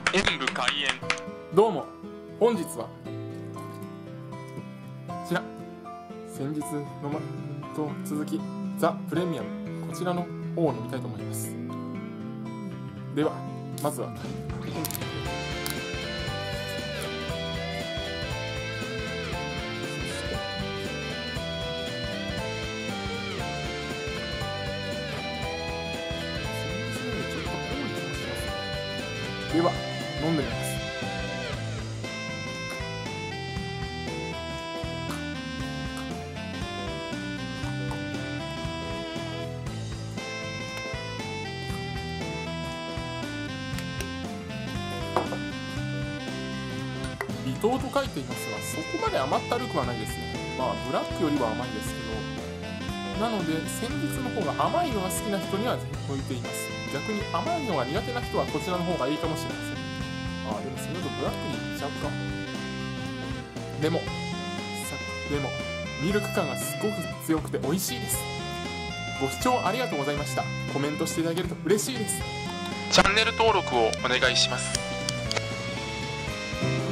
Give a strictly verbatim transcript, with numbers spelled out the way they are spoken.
演武開演。 どうも、本日はこちら先日のまと続きザ・プレミアム、こちらの方を飲みたいと思います。ではまずはでは飲んでみます。微糖と書いていますが、そこまで甘ったるくはないですね。まあブラックよりは甘いですけど、なので先日の方が甘いのが好きな人には向いています。逆に甘いのが苦手な人はこちらの方がいいかもしれません。ああ、でもそれだとブラックにいっちゃうか。でもさでもミルク感がすごく強くて美味しいです。ご視聴ありがとうございました。コメントしていただけると嬉しいです。 チャンネル登録をお願いします。